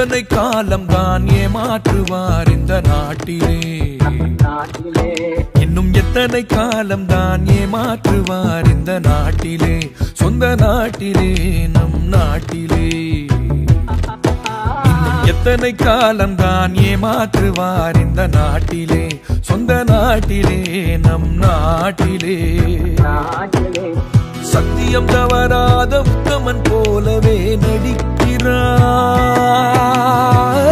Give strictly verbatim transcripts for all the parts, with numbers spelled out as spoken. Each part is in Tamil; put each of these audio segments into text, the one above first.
எத்தனை காலம் தான் ஏமாற்றுவார் இந்த நாட்டிலே இன்னும் எத்தனை காலம் தான் ஏமாற்றுவார் இந்த நாட்டிலே சொந்த நாட்டிலே நம் நாட்டிலே இன்னும் எத்தனை காலம் தான் ஏமாற்றுவார் இந்த நாட்டிலே சொந்த நாட்டிலே நம் நாட்டிலே சத்தியம் தவறாத உத்தமன் போலவே நடிக்கிறார்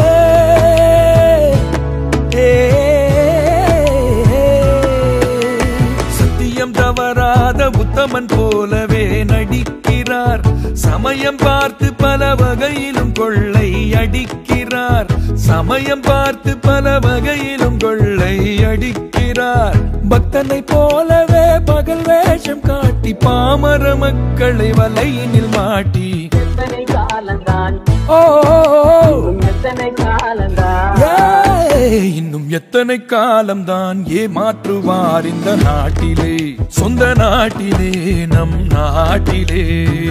சத்தியம் தவறாத உத்தமன் போலவே நடிக்கிறார் சமயம் பார்த்து பல வகையிலும் கொள்ளை அடிக்கிறார் சமயம் பார்த்து பல வகையிலும் கொள்ளை அடிக்கிறார் பக்தனை போலவே பகல் வேஷம் காட்டி பாமர மக்களை வலையினில் மாட்டி எத்தனை காலந்தான் ஓ எத்தனை காலந்தான் இன்னும் எத்தனை காலம்தான் ஏமாற்றுவார் இந்த நாட்டிலே சொந்த நாட்டிலே நம் நாட்டிலே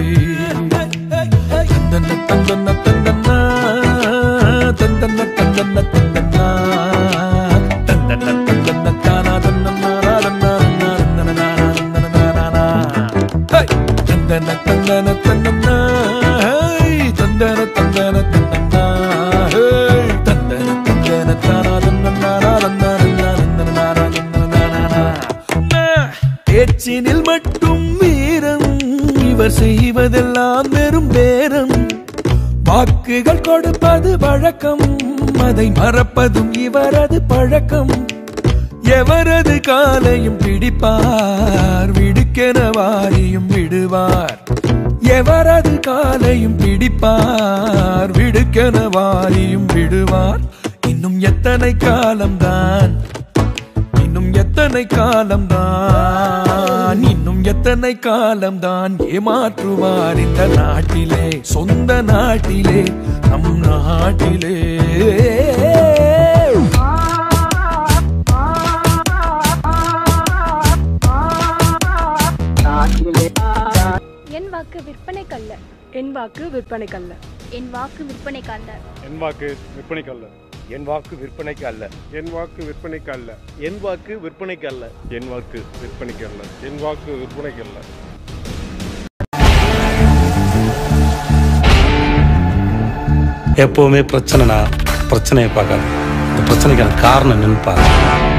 தந்தன தந்தன தந்தனா தந்தன தந்தன தந்தனா தந்தன தந்தன தானா தந்தனா தந்தன தந்தன தந்தனா தந்தன தந்தன தந்தனா தந்தன தந்தன தானா தந்தனா பேச்சினில் மட்டும் வீரம் இவர் செய்வதெல்லாம் வெறும் பேரம் வாக்குகள் கொடுப்பது வழக்கம் அதை மறப்பதும் இவரது பழக்கம் எவரது காலையும் பிடிப்பார் விடுக்கென வாரியும் விடுவார் எவரது காலையும் பிடிப்பார் விடுக்கென வாரியும் விடுவார் இன்னும் எத்தனை காலம்தான் இன்னும் எத்தனை காலம்தான் இன்னும் எத்தனை காலம்தான் ஏமாற்றுவார் இந்த நாட்டிலே சொந்த நாட்டிலே நம் நாட்டிலே என் வாக்கு விற்பனைக்கல்ல என் வாக்கு விற்பனைக்கல்ல என் வாக்கு விற்பனைக்கல்ல என் வாக்கு விற்பனைக்கல்ல என் வாக்கு விற்பனைக்கு அல்ல என் வாக்கு விற்பனைக்கு அல்ல என் வாக்கு விற்பனைக்கு அல்ல என் வாக்கு விற்பனைக்கு அல்ல என் வாக்கு விற்பனைக்கு அல்ல எப்பவுமே பிரச்சனைனா பிரச்சனையை பார்க்காது இந்த பிரச்சனைக்கான காரணம் என்னன்னு பாருங்க.